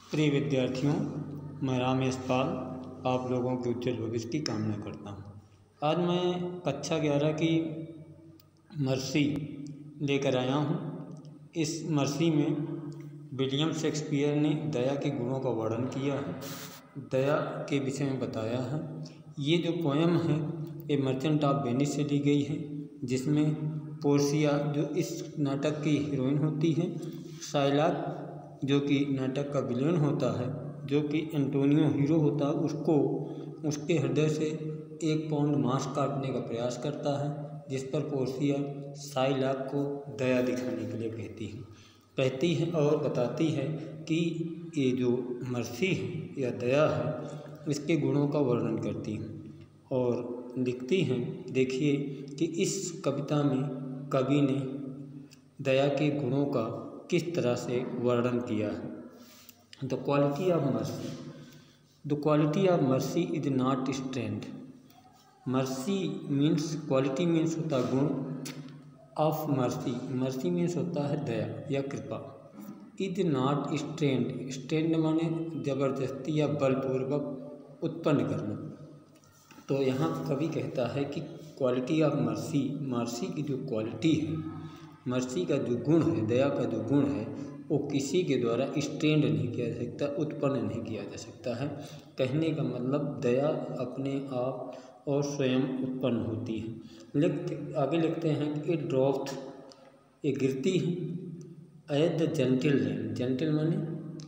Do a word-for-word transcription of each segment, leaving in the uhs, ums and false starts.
प्रिय विद्यार्थियों, मैं रामेश पाल आप लोगों के उज्जवल भविष्य की कामना करता हूँ। आज मैं कक्षा ग्यारह की मर्सी लेकर आया हूँ। इस मर्सी में विलियम शेक्सपियर ने दया के गुणों का वर्णन किया है, दया के विषय में बताया है। ये जो पोयम है ये मर्चेंट ऑफ वेनिस से ली गई है, जिसमें पोर्सिया जो इस नाटक की हीरोइन होती है, शाइलॉक जो कि नाटक का विलेन होता है, जो कि एंटोनियो हीरो होता है, उसको उसके हृदय से एक पाउंड मांस काटने का प्रयास करता है, जिस पर पोर्सिया शाइलॉक को दया दिखाने के लिए कहती है कहती है और बताती है कि ये जो मर्सी है या दया है इसके गुणों का वर्णन करती है और लिखती हैं। देखिए कि इस कविता में कवि ने दया के गुणों का किस तरह से वर्णन किया है। The quality of mercy the quality of mercy is not strength. Mercy means quality means होता है गुण, ऑफ मर्सी मर्सी मीन्स होता है दया या कृपा। इज नॉट स्ट्रेंथ स्ट्रेंथ माने जबरदस्ती या बलपूर्वक उत्पन्न करना। तो यहाँ कवि कहता है कि क्वालिटी ऑफ मर्सी मर्सी की जो क्वालिटी है, मर्सी का जो गुण है, दया का जो गुण है, वो किसी के द्वारा स्ट्रेंड नहीं किया जा सकता, उत्पन्न नहीं किया जा सकता है। कहने का मतलब दया अपने आप और स्वयं उत्पन्न होती है। लिख आगे लिखते हैं कि इट ड्रॉप्ड ये गिरती है at the gentle rain. Gentle माने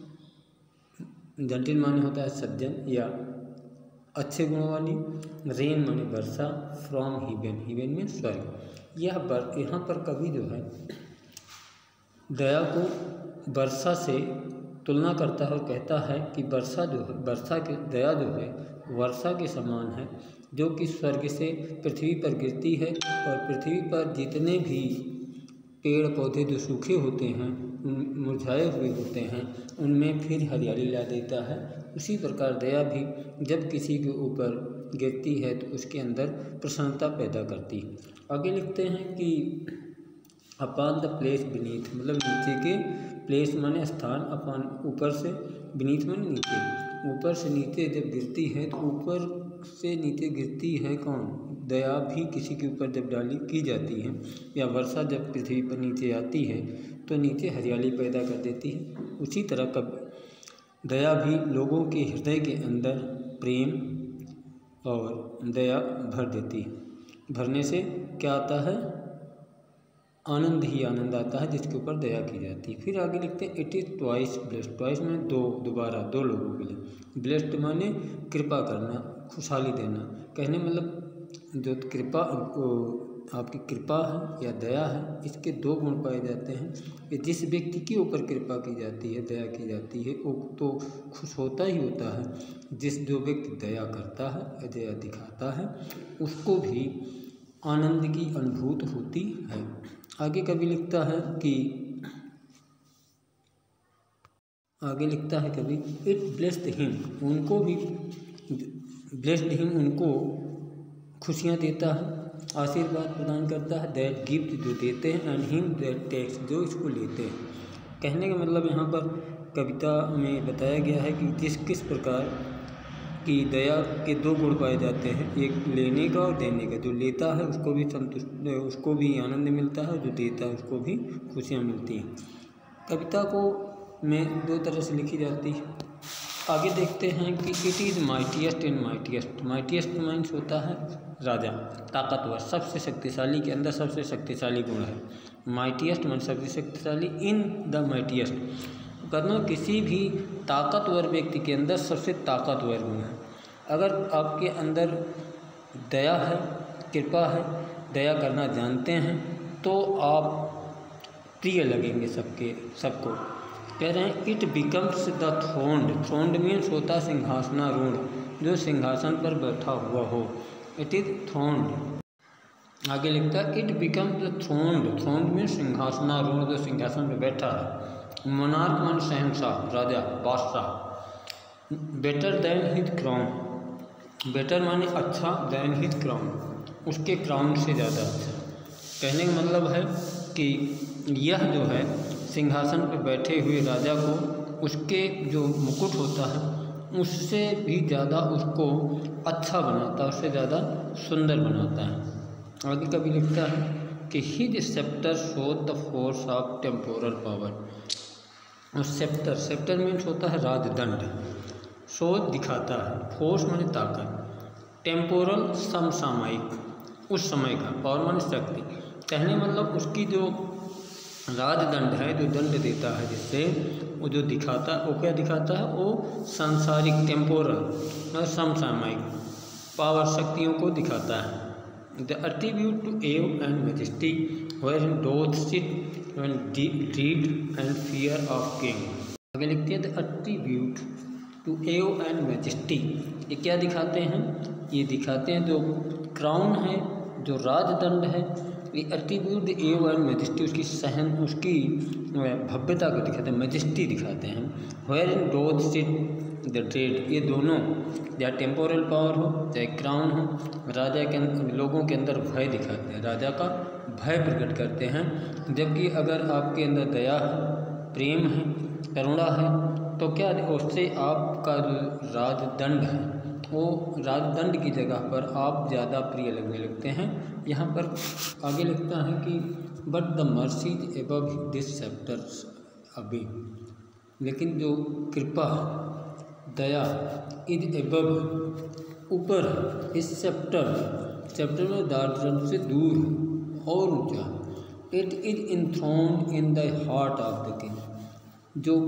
जेंटिल माने होता है सज्जन या अच्छे गुणों वाली। रेन माने वर्षा, फ्रॉम हीवेन हीवेन में स्वर्ग। यह बर यहाँ पर कवि जो है दया को वर्षा से तुलना करता है और कहता है कि वर्षा जो है वर्षा के दया जो है वर्षा के समान है, जो कि स्वर्ग से पृथ्वी पर गिरती है और पृथ्वी पर जितने भी पेड़ पौधे जो सूखे होते हैं, मुरझाए हुए होते हैं, उनमें फिर हरियाली ला देता है। उसी प्रकार दया भी जब किसी के ऊपर गिरती है तो उसके अंदर प्रसन्नता पैदा करती है। आगे लिखते हैं कि अपॉन द प्लेस बीनीथ मतलब नीचे के, प्लेस माने स्थान, अपॉन ऊपर से, बीनीथ माने नीचे, ऊपर से नीचे जब गिरती है तो ऊपर से नीचे गिरती है कौन? दया भी किसी के ऊपर जब डाली की जाती है या वर्षा जब पृथ्वी पर नीचे आती है तो नीचे हरियाली पैदा कर देती है। उसी तरह कब दया भी लोगों के हृदय के अंदर प्रेम और दया भर देती है। भरने से क्या आता है? आनंद ही आनंद आता है जिसके ऊपर दया की जाती है। फिर आगे लिखते हैं it is twice blessed. Twice में दो, दोबारा दो लोगों के लिए। ब्लेस्ड माने कृपा करना, खुशहाली देना। कहने मतलब जो कृपा आपकी कृपा है या दया है, इसके दो गुण पाए जाते हैं कि जिस व्यक्ति के ऊपर कृपा की जाती है, दया की जाती है, वो तो खुश होता ही होता है। जिस जो व्यक्ति दया करता है, दया दिखाता है, उसको भी आनंद की अनुभूति होती है। आगे कवि लिखता है कि आगे लिखता है कवि इट ब्लेस्ड हिम उनको भी ब्लेस्ड हिम उनको खुशियाँ देता है, आशीर्वाद प्रदान करता है। दैट गिफ्ट जो देते हैं, एंड हिम दैट टेक्स जो इसको लेते हैं। कहने का मतलब यहाँ पर कविता में बताया गया है कि जिस किस प्रकार की दया के दो गुण पाए जाते हैं, एक लेने का और देने का। जो लेता है उसको भी संतुष्ट उसको भी आनंद मिलता है, जो देता है उसको भी खुशियाँ मिलती हैं। कविता को में दो तरह से लिखी जाती है। आगे देखते हैं कि it is mightiest and mightiest. Mightiest means होता है राजा, ताकतवर, सबसे शक्तिशाली के अंदर सबसे शक्तिशाली गुण है। माइटिएस्ट मीन्स सबसे शक्तिशाली, इन द माइटिएस्ट करना किसी भी ताकतवर व्यक्ति के अंदर सबसे ताकतवर गुण है। अगर आपके अंदर दया है, कृपा है, दया करना जानते हैं, तो आप प्रिय लगेंगे सबके सबको। कह रहे हैं it becomes the throned. Throned means होता है सिंहासनारूढ़, जो सिंहासन पर बैठा हुआ हो। It is throned. आगे लिखता है it becomes the throned. Throned means सिंहासनारूढ़, जो सिंहासन पर बैठा है। मोनार्क मान शहंशाह, राजा, बादशाह। Better than his crown. Better माने अच्छा, दैन हिज क्राउन उसके क्राउन से ज़्यादा अच्छा। कहने का मतलब है कि यह जो है सिंहासन पर बैठे हुए राजा को उसके जो मुकुट होता है उससे भी ज़्यादा उसको अच्छा बनाता है, उससे ज़्यादा सुंदर बनाता है। आगे कभी लिखता है कि his sceptre show the force of temporal power. और सेप्टर सेप्टर मीन्स होता है राजदंड, शो दिखाता है, फोर्स माने ताकत, टेम्पोरल समसामयिक उस समय का, पावर माने शक्ति। कहने मतलब उसकी जो राजदंड है, जो दंड देता है जिससे वो जो दिखाता है, वो क्या दिखाता है, वो सांसारिक टेम्पोरल और समसामयिक पावर शक्तियों को दिखाता है। The attribute to awe and majesty wherein doth sit when dread and fear of king. आगे लिखते हैं the attribute to awe and majesty, ये क्या दिखाते हैं, ये दिखाते हैं जो क्राउन है, जो राजदंड है, ये एट्रीब्यूट एव एंड मैजेस्टी उसकी सहन, उसकी भव्यता को दिखाते हैं, मैजेस्टी दिखाते हैं। Wherein doth sit the dread, ये दोनों या टेम्पोरल पावर हो चाहे क्राउन हो, राजा के लोगों के अंदर भय दिखाते हैं, राजा का भय प्रकट करते हैं। जबकि अगर आपके अंदर दया है, प्रेम है, करुणा है, तो क्या उससे आपका जो राजदंड है वो राजदंड की जगह पर आप ज़्यादा प्रिय लगने लगते हैं। यहाँ पर आगे लिखता है कि but the mercies above this chapters अभी, लेकिन जो कृपा दया इज एबव ऊपर, इस चैप्टर चैप्टर में दार्दंड से दूर और ऊंचा। It is enthroned in the heart of the king, जो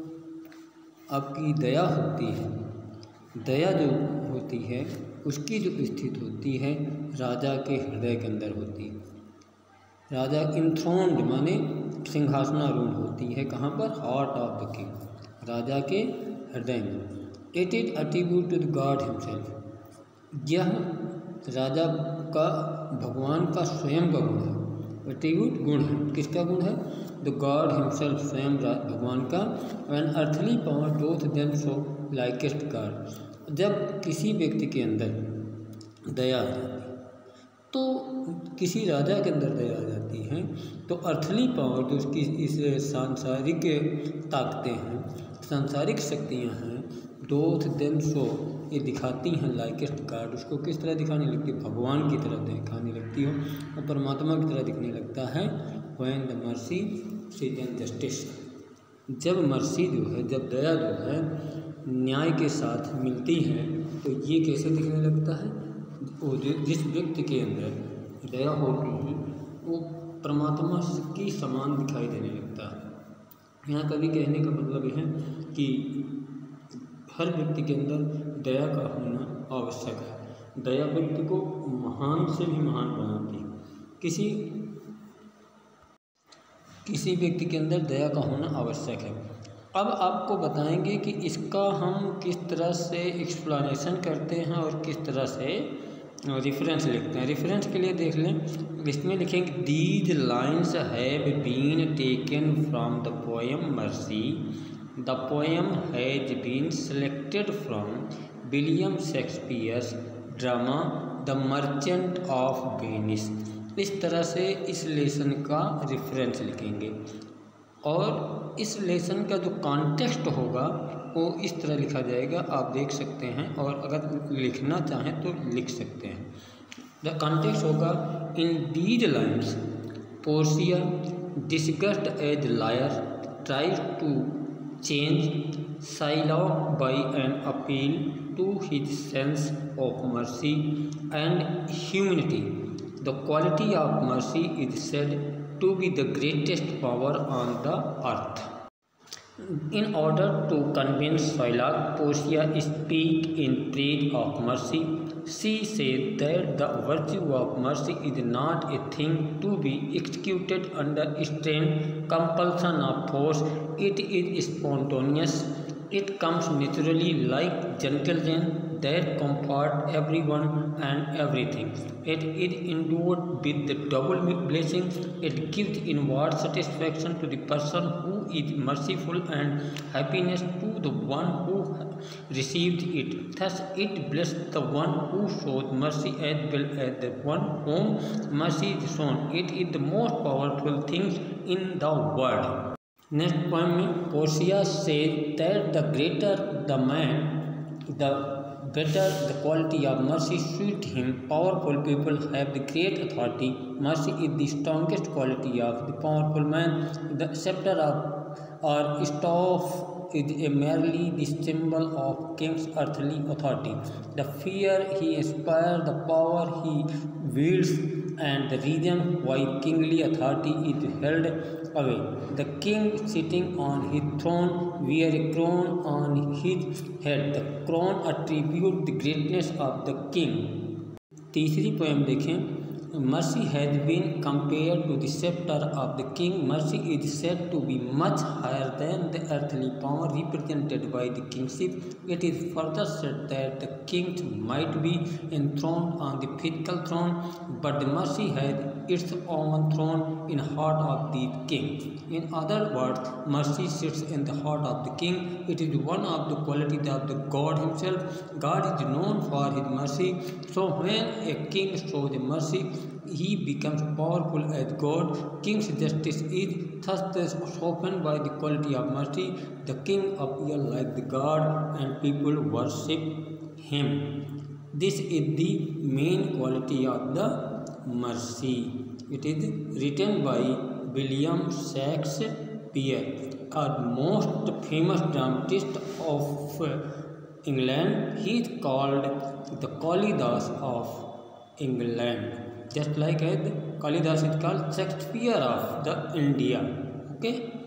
आपकी दया होती है, दया जो होती है उसकी जो स्थित होती है राजा के हृदय के अंदर होती है। राजा इनथ्रोन्ड माने सिंहासनारूढ़ होती है, कहाँ पर, हार्ट ऑफ द किंग, राजा के हृदय में। It is attribute to the God himself, यह राजा का भगवान का स्वयं का गुण है। एट्रीब्यूट गुण है, किसका गुण है, द गॉड हिमसेल्फ, स्वयं भगवान का। When earthly power doth them so likest God, जब किसी व्यक्ति के अंदर दया आ जाती है, तो किसी राजा के अंदर दया आ जाती है, तो अर्थली पावर जो उसकी इस सांसारिक ताकतें हैं, सांसारिक शक्तियाँ हैं, डोथ देम सो, ये दिखाती हैं लाइकेस्ट गॉड, उसको किस तरह दिखाने लगती है, भगवान की तरह दिखाने लगती हो, और परमात्मा की तरह दिखने लगता है। When the mercy sees and justice, जब मर्सी जो है, जब दया जो है न्याय के साथ मिलती है, तो ये कैसे दिखने लगता है, वो जिस व्यक्ति के अंदर दया होती है वो परमात्मा की समान दिखाई देने लगता है। यहाँ कभी कहने का मतलब यह है कि हर व्यक्ति के अंदर दया का होना आवश्यक है। दया व्यक्ति को महान से भी महान बनाती है। किसी किसी व्यक्ति के अंदर दया का होना आवश्यक है। अब आपको बताएंगे कि इसका हम किस तरह से एक्सप्लेनेशन करते हैं और किस तरह से रेफरेंस लिखते हैं। रेफरेंस के लिए देख लें, इसमें लिखेंगे these lines have been taken from the poem mercy. The poem has been selected from William Shakespeare's drama the Merchant of Venice. इस तरह से इस लेसन का रेफरेंस लिखेंगे और इस लेसन का जो कॉन्टेक्स्ट होगा वो इस तरह लिखा जाएगा, आप देख सकते हैं, और अगर लिखना चाहें तो लिख सकते हैं। द कॉन्टेक्स्ट होगा in these lines Portia disguised as lawyer tries to change Shylock by an appeal to his sense of mercy and humanity. The quality of mercy is said to be the greatest power on the earth. In order to convince Shylock, Portia speak in praise of mercy. She said that the virtue of mercy is not a thing to be executed under strain, compulsion of force. It is spontaneous. It comes naturally like gentle rain that comfort everyone and everything. It is endued with the double blessing. It gives inward satisfaction to the person who is merciful and happiness to the one who received it. Thus it blesses the one who shows mercy as well as the one whom mercy is shown. It is the most powerful thing in the world. Next point में Portia says that the greater the man the better the quality of mercy suit him. Powerful people have the great authority. Mercy is the strongest quality of the powerful man. The scepter of or staff is a merely the symbol of king's earthly authority. The fear he inspires, the power he wields, and the reason why kingly authority is held away. The king sitting on his throne wear a crown on his head. The crown attribute the greatness of the king. तीसरी poem देखें. Mercy has been compared to the scepter of the king. Mercy is said to be much higher than the earthly power represented by the kingship. It is further said that the king might be enthroned on the physical throne, but the mercy has its own throne in the heart of the king. In other words, mercy sits in the heart of the king. It is one of the qualities of the God himself. God is known for his mercy. So when a king shows mercy, he becomes powerful as God. King's justice is thus softened by the quality of mercy. The king appears like the God, and people worship him. This is the main quality of the mercy. It is written by William Shakespeare, a most famous dramatist of England. He is called the Kalidas of England, just like as Kalidas is called Shakespeare of the India. Okay.